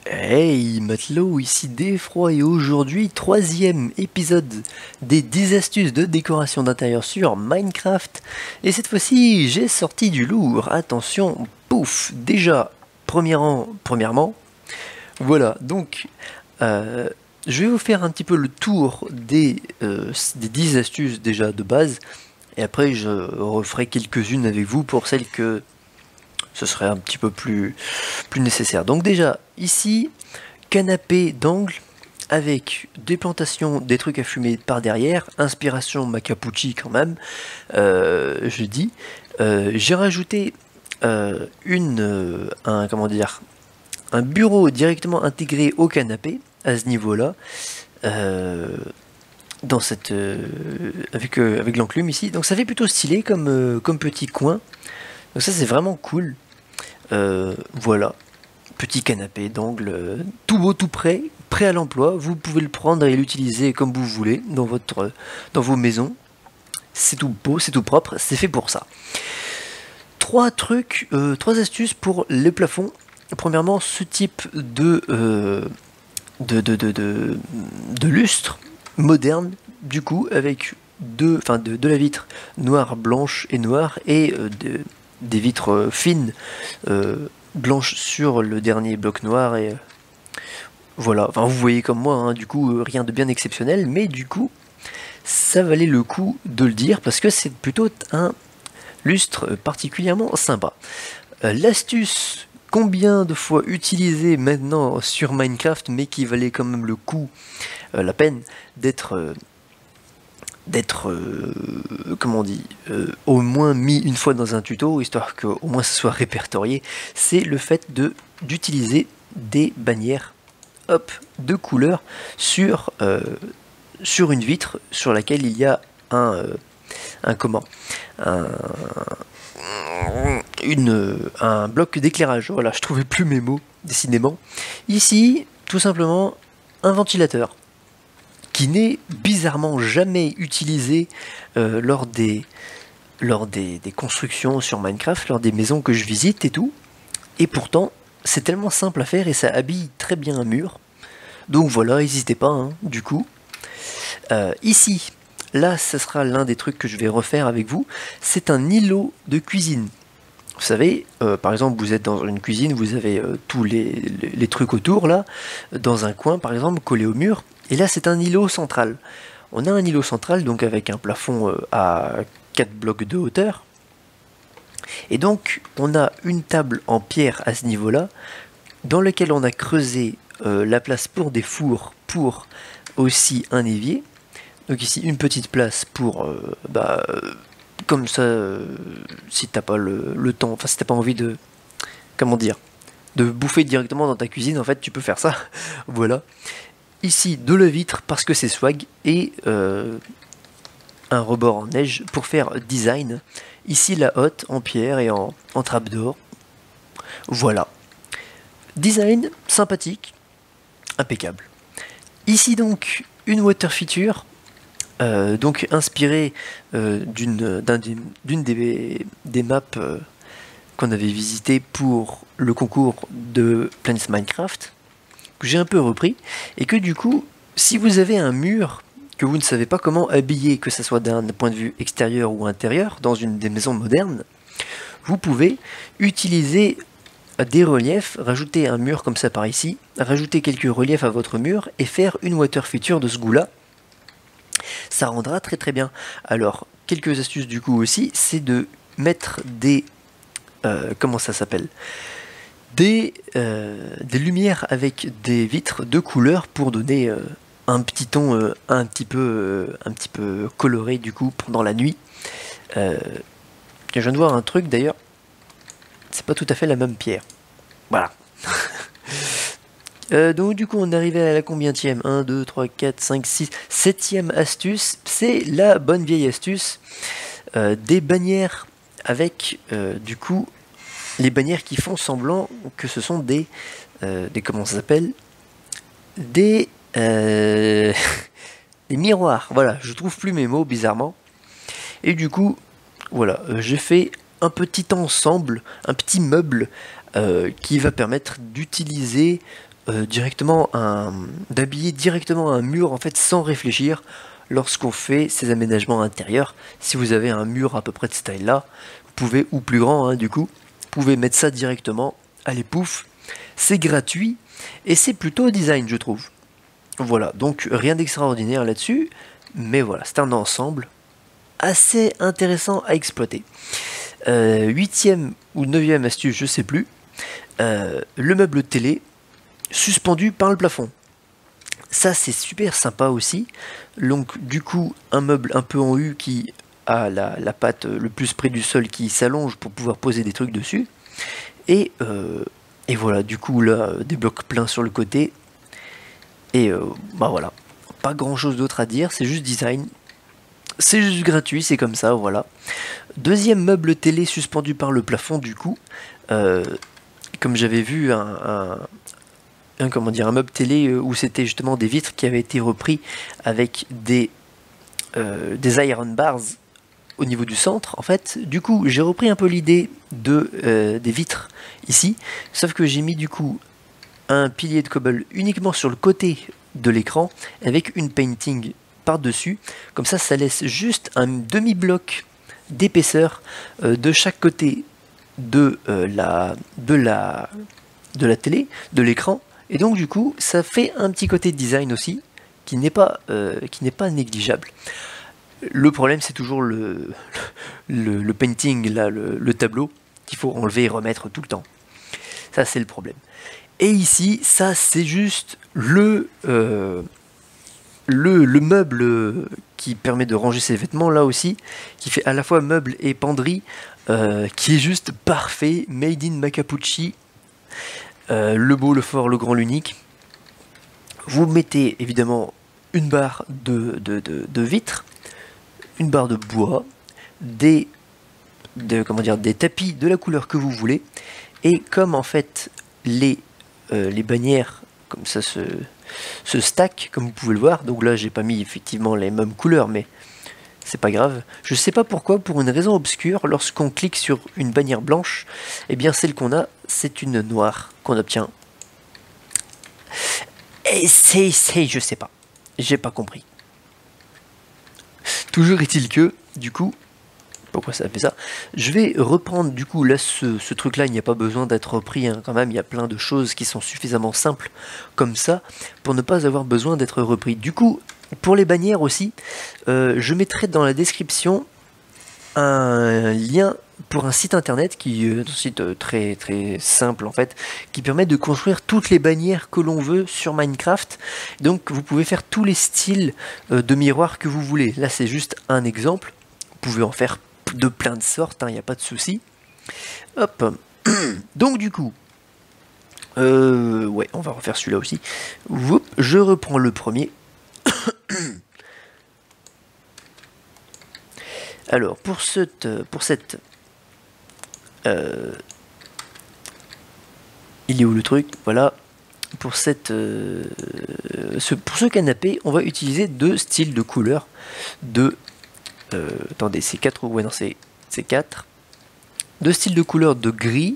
Hey matelot, ici Défroid et aujourd'hui, troisième épisode des 10 astuces de décoration d'intérieur sur Minecraft. Et cette fois-ci, j'ai sorti du lourd. Attention, pouf, déjà, premièrement, voilà, donc, je vais vous faire un petit peu le tour des 10 astuces déjà de base. Et après, je referai quelques-unes avec vous pour celles que ce serait un petit peu plus nécessaire. Donc déjà, ici, canapé d'angle avec des plantations, des trucs à fumer par derrière, inspiration Macapucci quand même, je dis. J'ai rajouté comment dire, un bureau directement intégré au canapé à ce niveau-là. Dans cette avec l'enclume ici, donc ça fait plutôt stylé comme petit coin, donc ça c'est vraiment cool. Voilà, petit canapé d'angle, tout beau, tout prêt, prêt à l'emploi. Vous pouvez le prendre et l'utiliser comme vous voulez dans vos maisons. C'est tout beau, c'est tout propre, c'est fait pour ça. Trois astuces pour les plafonds. Premièrement, ce type de lustre moderne, du coup, avec de la vitre noire, blanche et noire et des vitres fines blanches sur le dernier bloc noir et voilà, enfin vous voyez comme moi, hein, du coup rien de bien exceptionnel, mais du coup ça valait le coup de le dire parce que c'est plutôt un lustre particulièrement sympa. L'astuce combien de fois utilisée maintenant sur Minecraft, mais qui valait quand même le coup, la peine d'être comment on dit, au moins mis une fois dans un tuto, histoire qu'au moins ce soit répertorié, c'est le fait d'utiliser des bannières de couleur sur une vitre sur laquelle il y a un bloc d'éclairage. Voilà, je trouvais plus mes mots, décidément. Ici, tout simplement, un ventilateur qui n'est bizarrement jamais utilisé lors des constructions sur Minecraft, lors des maisons que je visite et tout. Et pourtant, c'est tellement simple à faire et ça habille très bien un mur. Donc voilà, n'hésitez pas, hein, du coup. Ici, là, ce sera l'un des trucs que je vais refaire avec vous. C'est un îlot de cuisine. Vous savez, par exemple, vous êtes dans une cuisine, vous avez tous les trucs autour, là, dans un coin, par exemple, collé au mur. Et là, c'est un îlot central. On a un îlot central, donc avec un plafond à 4 blocs de hauteur. Et donc, on a une table en pierre à ce niveau-là, dans lequel on a creusé la place pour des fours, pour aussi un évier. Donc ici, une petite place pour comme ça, si t'as pas le temps, enfin si t'as pas envie de, comment dire, de bouffer directement dans ta cuisine, en fait tu peux faire ça. Voilà. Ici de la vitre parce que c'est swag et un rebord en neige pour faire design. Ici la hotte en pierre et en trappe d'or. Voilà. Design sympathique, impeccable. Ici donc une water feature. Donc inspiré d'une des maps qu'on avait visité pour le concours de Planet Minecraft, que j'ai un peu repris, et que du coup, si vous avez un mur que vous ne savez pas comment habiller, que ce soit d'un point de vue extérieur ou intérieur, dans une des maisons modernes, vous pouvez utiliser des reliefs, rajouter un mur comme ça par ici, rajouter quelques reliefs à votre mur, et faire une water feature de ce goût-là. Ça rendra très très bien. Alors, quelques astuces du coup aussi, c'est de mettre des... comment ça s'appelle, des lumières avec des vitres de couleur pour donner un petit ton un petit peu coloré du coup pendant la nuit. Je viens de voir un truc d'ailleurs, c'est pas tout à fait la même pierre. Voilà. Donc du coup on est arrivé à la combienième, 1, 2, 3, 4, 5, 6, 7ème astuce, c'est la bonne vieille astuce des bannières avec du coup les bannières qui font semblant que ce sont des comment ça s'appelle, des des miroirs. Voilà, je trouve plus mes mots bizarrement. Et du coup, voilà, j'ai fait un petit ensemble, un petit meuble qui va permettre d'utiliser d'habiller directement un mur en fait sans réfléchir lorsqu'on fait ces aménagements intérieurs. Si vous avez un mur à peu près de ce style là, vous pouvez, ou plus grand hein, du coup, vous pouvez mettre ça directement, allez pouf, c'est gratuit et c'est plutôt design je trouve. Voilà, donc rien d'extraordinaire là-dessus, mais voilà, c'est un ensemble assez intéressant à exploiter. 8e ou 9e astuce, je sais plus, le meuble télé suspendu par le plafond. Ça c'est super sympa aussi. Donc du coup un meuble un peu en U qui a la patte le plus près du sol qui s'allonge pour pouvoir poser des trucs dessus. Et voilà, du coup là des blocs pleins sur le côté. Et bah voilà, pas grand chose d'autre à dire, c'est juste design. C'est juste gratuit, c'est comme ça, voilà. Deuxième meuble télé suspendu par le plafond du coup. Comme j'avais vu un meuble télé où c'était justement des vitres qui avaient été repris avec des iron bars au niveau du centre en fait. Du coup j'ai repris un peu l'idée des vitres ici, sauf que j'ai mis du coup un pilier de cobble uniquement sur le côté de l'écran avec une painting par dessus, comme ça laisse juste un demi-bloc d'épaisseur de chaque côté de la télé, de l'écran. Et donc du coup ça fait un petit côté de design aussi qui n'est pas négligeable. Le problème c'est toujours le painting là, le tableau qu'il faut enlever et remettre tout le temps. Ça c'est le problème. Et ici ça c'est juste le meuble qui permet de ranger ses vêtements là aussi, qui fait à la fois meuble et penderie, qui est juste parfait, made in Macapucci. Le beau, le fort, le grand, l'unique. Vous mettez évidemment une barre de vitres, une barre de bois, des tapis de la couleur que vous voulez, et comme en fait les bannières comme ça se stack, comme vous pouvez le voir, donc là j'ai pas mis effectivement les mêmes couleurs, mais c'est pas grave. Je sais pas pourquoi, pour une raison obscure, lorsqu'on clique sur une bannière blanche, et bien celle qu'on a, c'est une noire qu'on obtient. Et je sais pas, j'ai pas compris. Toujours est-il que, du coup, pourquoi ça fait ça? Je vais reprendre du coup là ce truc là, il n'y a pas besoin d'être repris hein, quand même, il y a plein de choses qui sont suffisamment simples comme ça pour ne pas avoir besoin d'être repris. Du coup pour les bannières aussi, je mettrai dans la description un lien pour un site internet qui est un site très très simple en fait, qui permet de construire toutes les bannières que l'on veut sur Minecraft. Donc vous pouvez faire tous les styles de miroirs que vous voulez. Là c'est juste un exemple, vous pouvez en faire de plein de sortes, il n'y a pas de souci. Hop. Donc du coup, ouais, on va refaire celui-là aussi. Whoop, je reprends le premier. Alors pour cette il est où le truc? Voilà. Pour pour ce canapé, on va utiliser deux styles de couleurs attendez, c'est 4 ouais non c'est 4. Deux styles de couleur de gris.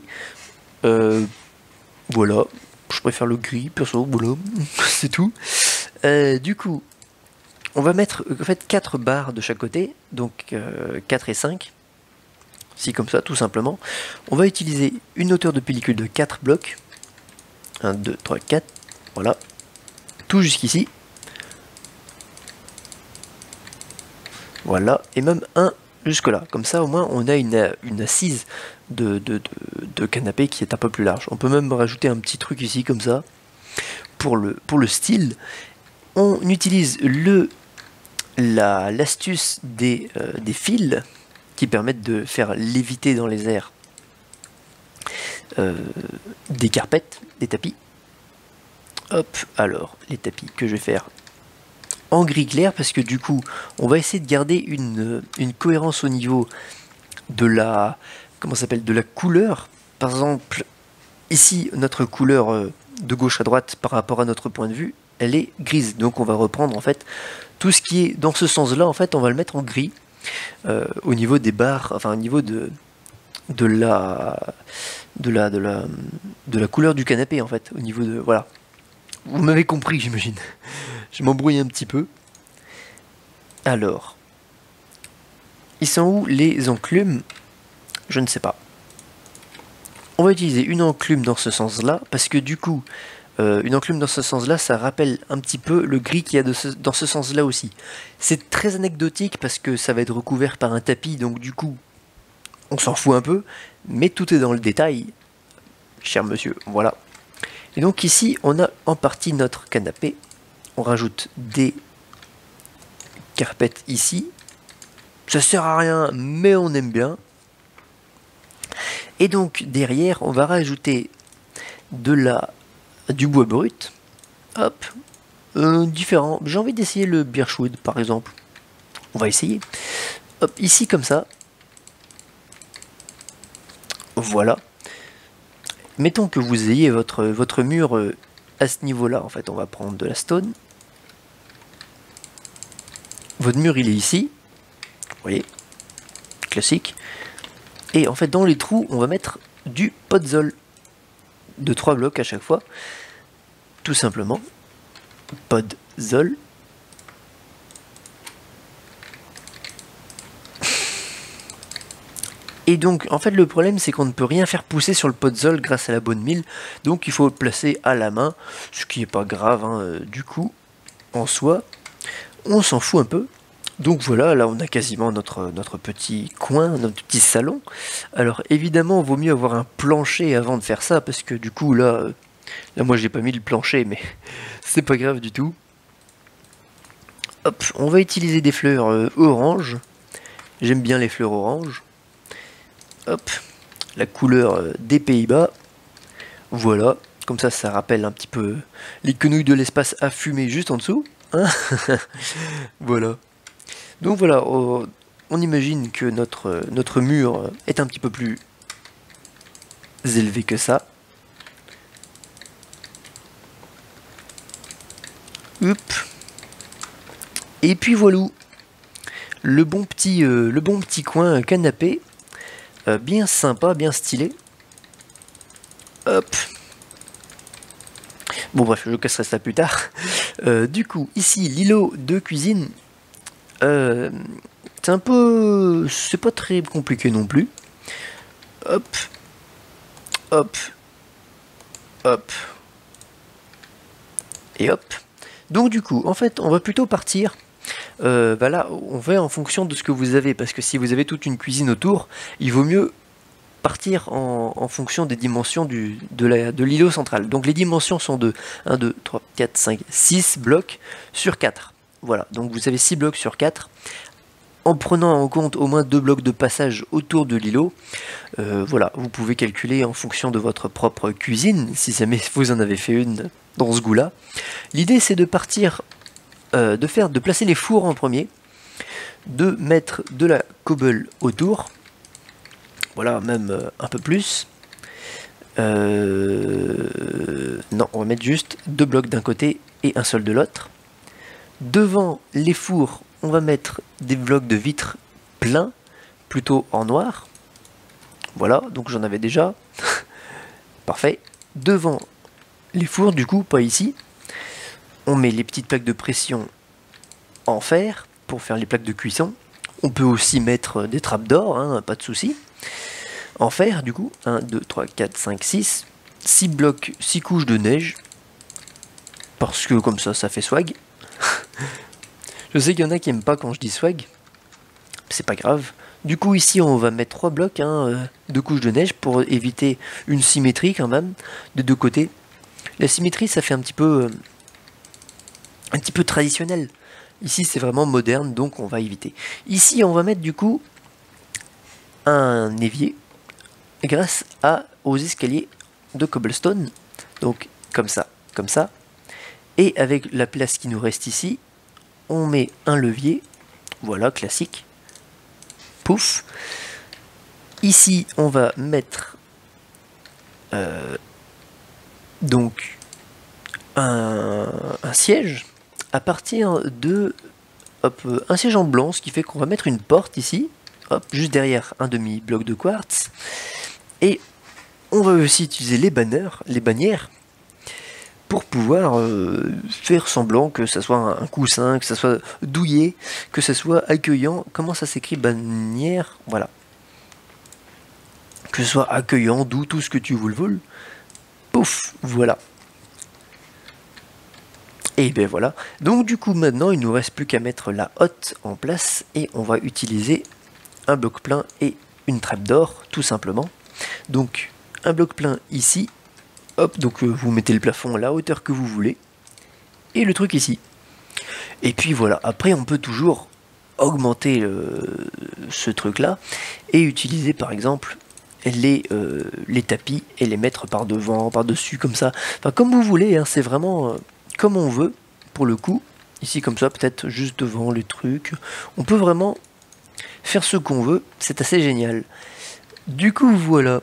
Voilà, je préfère le gris perso, voilà, c'est tout. Du coup, on va mettre en fait 4 barres de chaque côté, donc 4 et 5. Si comme ça, tout simplement. On va utiliser une hauteur de pellicule de 4 blocs. 1, 2, 3, 4. Voilà. Tout jusqu'ici. Voilà, et même un jusque là. Comme ça, au moins, on a une assise de canapé qui est un peu plus large. On peut même rajouter un petit truc ici, comme ça, pour le style. On utilise l'astuce des fils qui permettent de faire léviter dans les airs des carpettes, des tapis. Hop, alors, les tapis que je vais faire en gris clair, parce que du coup on va essayer de garder une cohérence au niveau de la de la couleur. Par exemple ici notre couleur de gauche à droite par rapport à notre point de vue, elle est grise, donc on va reprendre en fait tout ce qui est dans ce sens là, en fait on va le mettre en gris au niveau des barres, enfin au niveau de la de la couleur du canapé en fait, au niveau de... Voilà. Vous m'avez compris, j'imagine. Je m'embrouille un petit peu. Alors, ils sont où les enclumes? Je ne sais pas. On va utiliser une enclume dans ce sens-là, parce que du coup, une enclume dans ce sens-là, ça rappelle un petit peu le gris qu'il y a dans ce sens-là aussi. C'est très anecdotique, parce que ça va être recouvert par un tapis, donc du coup, on s'en fout un peu, mais tout est dans le détail, cher monsieur, voilà. Et donc ici, on a en partie notre canapé. On rajoute des carpettes ici. Ça sert à rien, mais on aime bien. Et donc derrière, on va rajouter du bois brut. Hop, différent. J'ai envie d'essayer le birchwood par exemple. On va essayer. Hop, ici comme ça. Voilà. Mettons que vous ayez votre mur à ce niveau-là. En fait, on va prendre de la stone. Votre mur, il est ici. Vous voyez, classique. Et en fait, dans les trous, on va mettre du podzol de 3 blocs à chaque fois. Tout simplement. Podzol. Et donc, en fait, le problème, c'est qu'on ne peut rien faire pousser sur le podzol grâce à la bonne mille. Donc, il faut le placer à la main, ce qui n'est pas grave, hein, du coup, en soi. On s'en fout un peu. Donc voilà, là on a quasiment notre petit coin, notre petit salon. Alors évidemment, il vaut mieux avoir un plancher avant de faire ça, parce que du coup là moi j'ai pas mis le plancher, mais c'est pas grave du tout. Hop, on va utiliser des fleurs orange. J'aime bien les fleurs orange. Hop, la couleur des Pays-Bas. Voilà, comme ça rappelle un petit peu les quenouilles de l'espace à fumer juste en dessous. Hein. Voilà. Donc voilà, on imagine que notre mur est un petit peu plus élevé que ça. Hop. Et puis voilà, le bon petit coin canapé, bien sympa, bien stylé. Hop. Bon bref, je casserai ça plus tard. Du coup, ici, l'îlot de cuisine. C'est un peu... C'est pas très compliqué non plus. Hop. Hop. Hop. Et hop. Donc du coup, en fait, on va plutôt partir... bah là, on va en fonction de ce que vous avez. Parce que si vous avez toute une cuisine autour, il vaut mieux partir en fonction des dimensions de l'îlot central. Donc les dimensions sont de 1, 2, 3, 4, 5, 6 blocs sur 4. Voilà, donc vous avez 6 blocs sur 4. En prenant en compte au moins 2 blocs de passage autour de l'îlot, voilà, vous pouvez calculer en fonction de votre propre cuisine, si jamais vous en avez fait une dans ce goût-là. L'idée c'est de partir, de placer les fours en premier, de mettre de la cobble autour, voilà, même un peu plus. Non, on va mettre juste 2 blocs d'un côté et un seul de l'autre. Devant les fours, on va mettre des blocs de vitre pleins, plutôt en noir. Voilà, donc j'en avais déjà. Parfait. Devant les fours, du coup, pas ici, on met les petites plaques de pression en fer pour faire les plaques de cuisson. On peut aussi mettre des trappes d'or, hein, pas de souci. En fer, du coup, 1, 2, 3, 4, 5, 6. 6 blocs, 6 couches de neige. Parce que comme ça fait swag. Je sais qu'il y en a qui aiment pas quand je dis swag. C'est pas grave. Du coup, ici, on va mettre 3 blocs, hein, 2 couches de neige pour éviter une symétrie quand même, des deux côtés. La symétrie, ça fait un petit peu traditionnel. Ici, c'est vraiment moderne, donc on va éviter. Ici, on va mettre du coup un évier grâce aux escaliers de cobblestone. Donc, comme ça. Et avec la place qui nous reste ici, on met un levier. Voilà, classique. Pouf. Ici, on va mettre donc un siège à partir de un siège en blanc, ce qui fait qu'on va mettre une porte ici, hop, juste derrière un demi-bloc de quartz, et on va aussi utiliser les bannières, pour pouvoir faire semblant que ça soit un coussin, que ça soit douillet, que ça soit accueillant. Comment ça s'écrit bannière? Voilà. Que ce soit accueillant, doux, tout ce que tu veux. Pouf, voilà. Et bien voilà. Donc du coup maintenant il nous reste plus qu'à mettre la hotte en place et on va utiliser un bloc plein et une trappe d'or tout simplement. Donc un bloc plein ici. Hop, donc vous mettez le plafond à la hauteur que vous voulez. Et le truc ici. Et puis voilà, après on peut toujours augmenter ce truc là. Et utiliser par exemple les tapis et les mettre par devant, par dessus comme ça. Enfin comme vous voulez, hein, c'est vraiment comme on veut pour le coup. Ici comme ça, peut-être juste devant les trucs. On peut vraiment faire ce qu'on veut, c'est assez génial. Du coup voilà.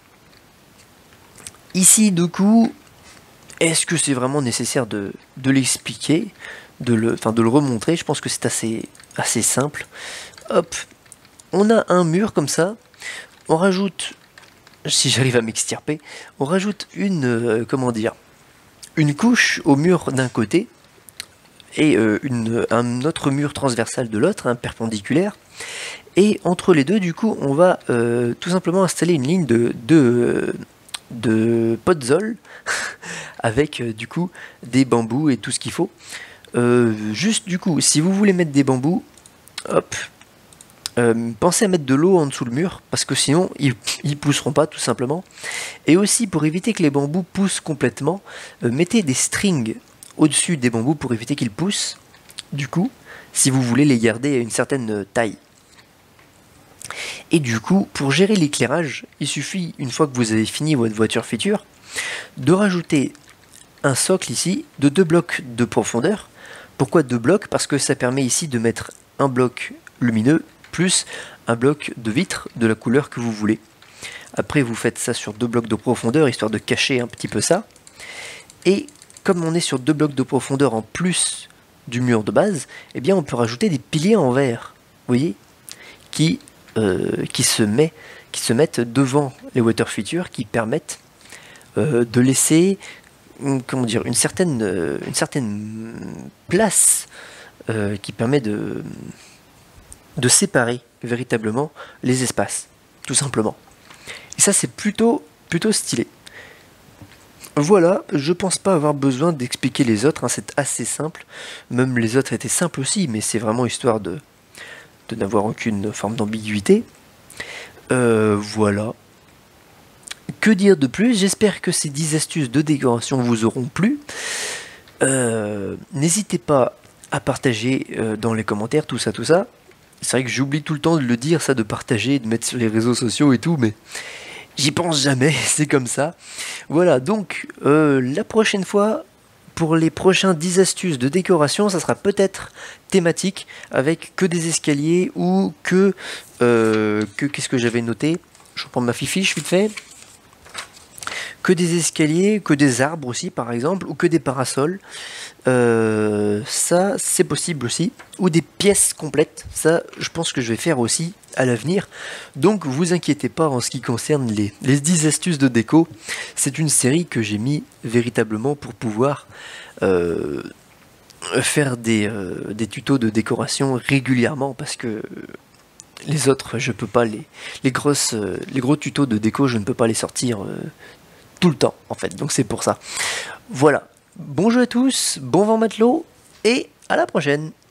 Ici, du coup, est-ce que c'est vraiment nécessaire de l'expliquer, de le remontrer? Je pense que c'est assez simple. Hop, on a un mur comme ça. On rajoute, si j'arrive à m'extirper, on rajoute une, une couche au mur d'un côté et un autre mur transversal de l'autre, un perpendiculaire. Et entre les deux, du coup, on va tout simplement installer une ligne de podzol avec du coup des bambous et tout ce qu'il faut. Juste du coup, si vous voulez mettre des bambous, hop, pensez à mettre de l'eau en dessous le mur parce que sinon ils pousseront pas tout simplement. Et aussi pour éviter que les bambous poussent complètement, mettez des strings au-dessus des bambous pour éviter qu'ils poussent. Du coup, si vous voulez les garder à une certaine taille. Et du coup, pour gérer l'éclairage, il suffit, une fois que vous avez fini votre voiture feature, de rajouter un socle ici de 2 blocs de profondeur. Pourquoi 2 blocs? Parce que ça permet ici de mettre un bloc lumineux plus un bloc de vitre de la couleur que vous voulez. Après, vous faites ça sur 2 blocs de profondeur, histoire de cacher un petit peu ça. Et comme on est sur 2 blocs de profondeur en plus du mur de base, eh bien on peut rajouter des piliers en verre, vous voyez, qui se mettent devant les water features, qui permettent de laisser une certaine place qui permet de séparer véritablement les espaces, tout simplement. Et ça c'est plutôt stylé. Voilà, je pense pas avoir besoin d'expliquer les autres, hein, c'est assez simple. Même les autres étaient simples aussi, mais c'est vraiment histoire de n'avoir aucune forme d'ambiguïté. Voilà. Que dire de plus? J'espère que ces 10 astuces de décoration vous auront plu. N'hésitez pas à partager dans les commentaires tout ça. C'est vrai que j'oublie tout le temps de le dire, ça, de partager, de mettre sur les réseaux sociaux et tout, mais j'y pense jamais, c'est comme ça. Voilà, donc la prochaine fois, pour les prochains 10 astuces de décoration, ça sera peut-être thématique, avec que des escaliers ou que qu'est-ce que j'avais noté? Je reprends ma fiche vite fait. Que des escaliers, que des arbres aussi par exemple, ou que des parasols. Ça c'est possible aussi. Ou des pièces complètes. Ça je pense que je vais faire aussi à l'avenir. Donc vous inquiétez pas en ce qui concerne les 10 astuces de déco. C'est une série que j'ai mis véritablement pour pouvoir faire des tutos de décoration régulièrement, parce que les autres je peux pas les gros tutos de déco, je ne peux pas les sortir tout le temps en fait, donc c'est pour ça. Voilà, bon jeu à tous, bon vent matelot et à la prochaine.